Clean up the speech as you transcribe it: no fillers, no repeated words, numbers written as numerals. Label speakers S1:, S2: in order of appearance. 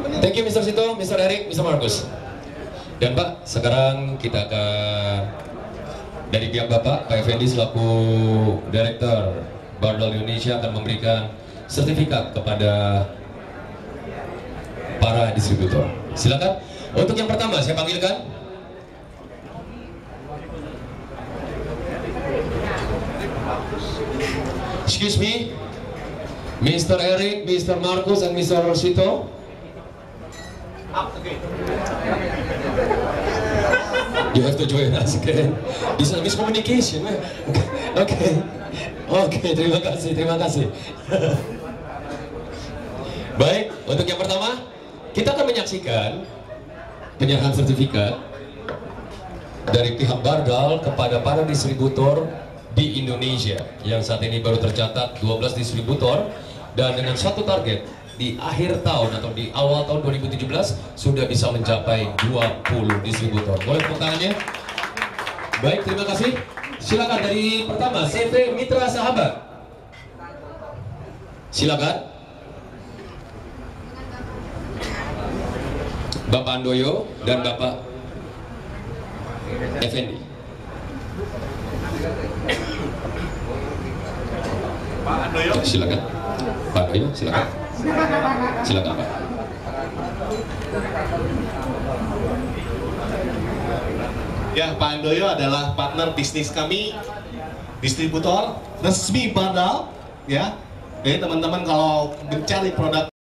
S1: Thank you Mr. Sito, Mr. Eric, Mr. Markus. Dan Pak, sekarang kita akan dari pihak Bapak, Pak Effendi selaku Direktur Bardol Indonesia akan memberikan sertifikat kepada para distributor. Silakan. Untuk yang pertama saya panggilkan excuse me, Mr. Eric, Mr. Markus, and Mr. Rosito. You have to join us again. This is miscommunication. Oke, terima kasih. Baik, untuk yang pertama kita akan menyaksikan penyerahan sertifikat dari pihak Bardal kepada para distributor di Indonesia yang saat ini baru tercatat 12 distributor, dan dengan satu target di akhir tahun atau di awal tahun 2017 sudah bisa mencapai 20 distributor. Boleh tepuk tangannya? Baik, terima kasih. Silakan dari pertama CV Mitra Sahabat. Silakan. Bapak Andoyo dan Bapak Effendi.
S2: Pak Andoyo.
S1: Silakan. Pak Andoyo, silakan. Silakan Pak.
S2: Ya, Pak Andoyo adalah partner bisnis kami, distributor resmi Bardal. Ya, jadi teman-teman kalau mencari produk